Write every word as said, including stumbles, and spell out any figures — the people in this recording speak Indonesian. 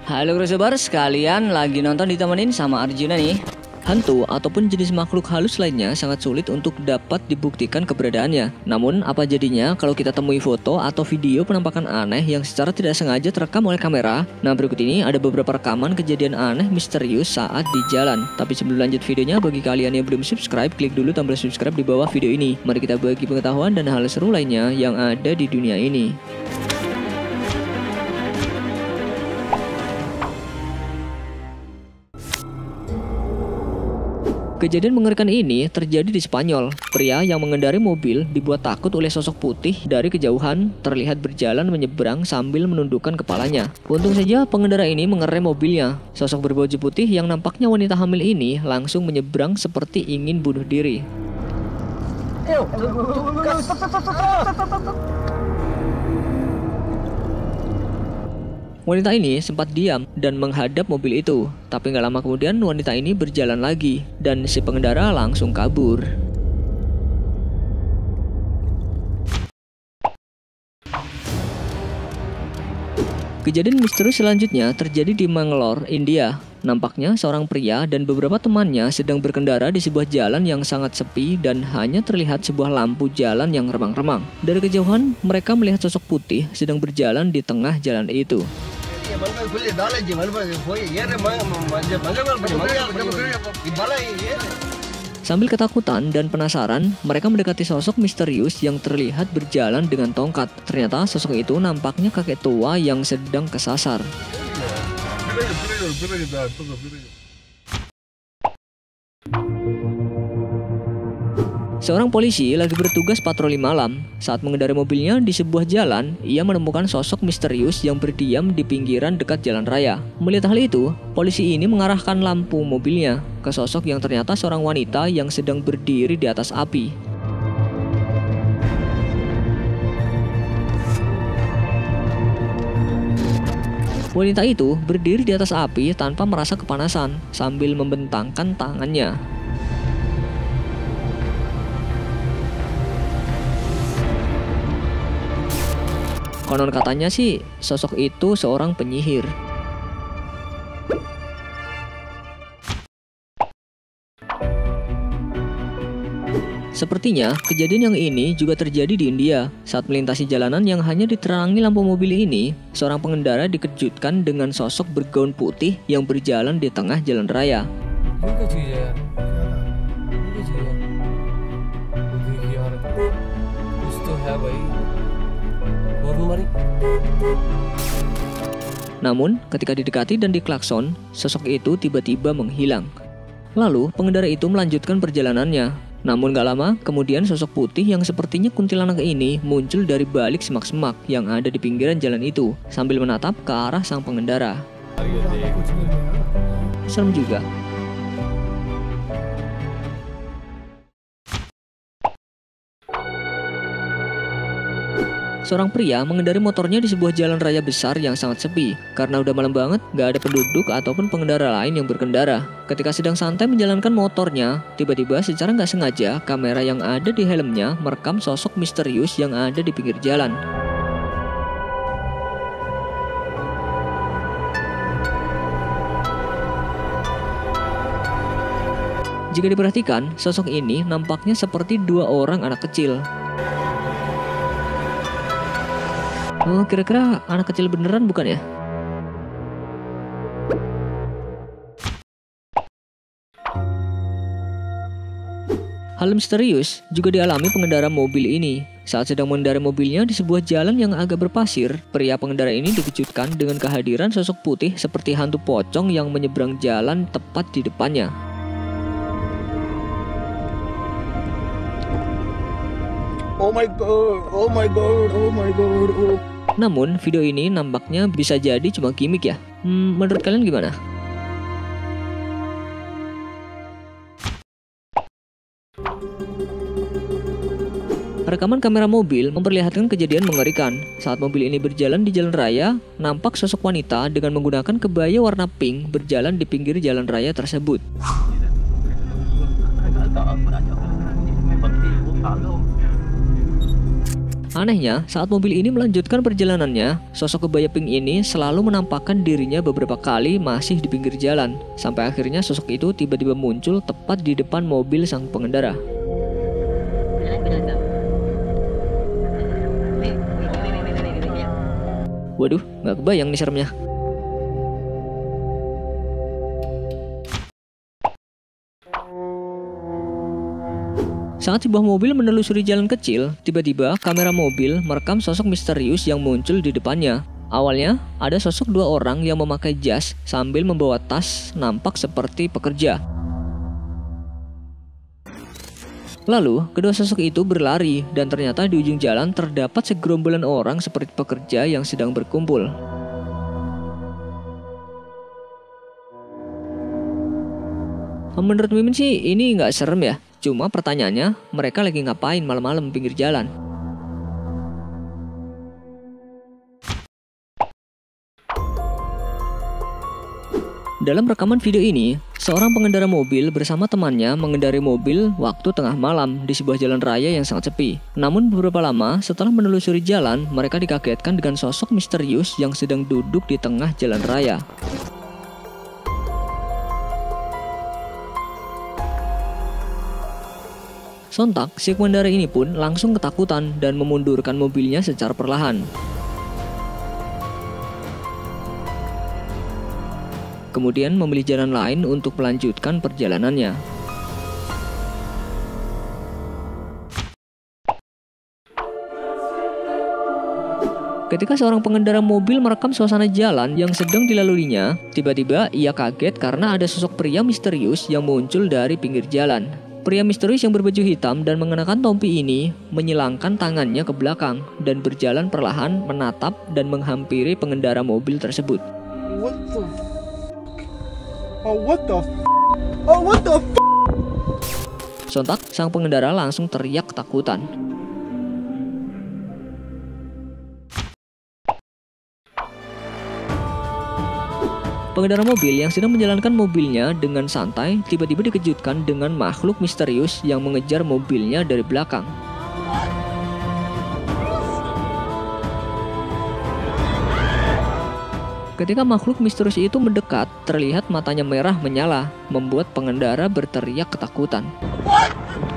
Halo Grosobar, sekalian lagi nonton ditemenin sama Arjuna nih. Hantu ataupun jenis makhluk halus lainnya sangat sulit untuk dapat dibuktikan keberadaannya. Namun apa jadinya kalau kita temui foto atau video penampakan aneh yang secara tidak sengaja terekam oleh kamera? Nah, berikut ini ada beberapa rekaman kejadian aneh misterius saat di jalan. Tapi sebelum lanjut videonya, bagi kalian yang belum subscribe, klik dulu tombol subscribe di bawah video ini. Mari kita bagi pengetahuan dan hal seru lainnya yang ada di dunia ini. Kejadian mengerikan ini terjadi di Spanyol. Pria yang mengendarai mobil dibuat takut oleh sosok putih dari kejauhan terlihat berjalan menyeberang sambil menundukkan kepalanya. Untung saja pengendara ini mengerem mobilnya. Sosok berbaju putih yang nampaknya wanita hamil ini langsung menyeberang seperti ingin bunuh diri. Wanita ini sempat diam dan menghadap mobil itu, tapi nggak lama kemudian wanita ini berjalan lagi dan si pengendara langsung kabur. Kejadian misterius selanjutnya terjadi di Mangalore, India. Nampaknya seorang pria dan beberapa temannya sedang berkendara di sebuah jalan yang sangat sepi dan hanya terlihat sebuah lampu jalan yang remang-remang. Dari kejauhan, mereka melihat sosok putih sedang berjalan di tengah jalan itu. Sambil ketakutan dan penasaran, mereka mendekati sosok misterius yang terlihat berjalan dengan tongkat. Ternyata sosok itu nampaknya kakek tua yang sedang kesasar. Seorang polisi lagi bertugas patroli malam. Saat mengendarai mobilnya di sebuah jalan, ia menemukan sosok misterius yang berdiam di pinggiran dekat jalan raya. Melihat hal itu, polisi ini mengarahkan lampu mobilnya ke sosok yang ternyata seorang wanita yang sedang berdiri di atas api. Wanita itu berdiri di atas api tanpa merasa kepanasan sambil membentangkan tangannya. Konon katanya sih, sosok itu seorang penyihir. Sepertinya, kejadian yang ini juga terjadi di India. Saat melintasi jalanan yang hanya diterangi lampu mobil ini, seorang pengendara dikejutkan dengan sosok bergaun putih yang berjalan di tengah jalan raya. Namun, ketika didekati dan diklakson, sosok itu tiba-tiba menghilang. Lalu, pengendara itu melanjutkan perjalanannya. Namun gak lama, kemudian sosok putih yang sepertinya kuntilanak ini muncul dari balik semak-semak yang ada di pinggiran jalan itu, sambil menatap ke arah sang pengendara. Serem juga. Seorang pria mengendarai motornya di sebuah jalan raya besar yang sangat sepi. Karena udah malam banget, gak ada penduduk ataupun pengendara lain yang berkendara. Ketika sedang santai menjalankan motornya, tiba-tiba secara gak sengaja, kamera yang ada di helmnya merekam sosok misterius yang ada di pinggir jalan. Jika diperhatikan, sosok ini nampaknya seperti dua orang anak kecil. Oh, kira-kira anak kecil beneran bukan ya? Hal misterius juga dialami pengendara mobil ini. Saat sedang mengendarai mobilnya di sebuah jalan yang agak berpasir, pria pengendara ini dikejutkan dengan kehadiran sosok putih seperti hantu pocong yang menyeberang jalan tepat di depannya. Oh my god, oh my god, oh my god, oh. Namun, video ini nampaknya bisa jadi cuma gimmick ya. Hmm, menurut kalian gimana? Rekaman kamera mobil memperlihatkan kejadian mengerikan. Saat mobil ini berjalan di jalan raya, nampak sosok wanita dengan menggunakan kebaya warna pink berjalan di pinggir jalan raya tersebut. Anehnya, saat mobil ini melanjutkan perjalanannya, sosok kebaya pink ini selalu menampakkan dirinya beberapa kali masih di pinggir jalan, sampai akhirnya sosok itu tiba-tiba muncul tepat di depan mobil sang pengendara. Waduh, nggak kebayang nih seremnya. Saat sebuah mobil menelusuri jalan kecil, tiba-tiba kamera mobil merekam sosok misterius yang muncul di depannya. Awalnya, ada sosok dua orang yang memakai jas sambil membawa tas nampak seperti pekerja. Lalu, kedua sosok itu berlari dan ternyata di ujung jalan terdapat segerombolan orang seperti pekerja yang sedang berkumpul. Menurut Mimin sih ini nggak serem ya. Cuma pertanyaannya, mereka lagi ngapain malam-malam pinggir jalan? Dalam rekaman video ini, seorang pengendara mobil bersama temannya mengendarai mobil waktu tengah malam di sebuah jalan raya yang sangat sepi. Namun beberapa lama setelah menelusuri jalan, mereka dikagetkan dengan sosok misterius yang sedang duduk di tengah jalan raya. Sontak, si pengendara ini pun langsung ketakutan dan memundurkan mobilnya secara perlahan. Kemudian memilih jalan lain untuk melanjutkan perjalanannya. Ketika seorang pengendara mobil merekam suasana jalan yang sedang dilaluinya, tiba-tiba ia kaget karena ada sosok pria misterius yang muncul dari pinggir jalan. Pria misterius yang berbaju hitam dan mengenakan topi ini menyilangkan tangannya ke belakang dan berjalan perlahan menatap dan menghampiri pengendara mobil tersebut. What the f- Oh what the f- Oh what the f- Sontak, sang pengendara langsung teriak ketakutan. Pengendara mobil yang sedang menjalankan mobilnya dengan santai tiba-tiba dikejutkan dengan makhluk misterius yang mengejar mobilnya dari belakang. Ketika makhluk misterius itu mendekat, terlihat matanya merah menyala, membuat pengendara berteriak ketakutan.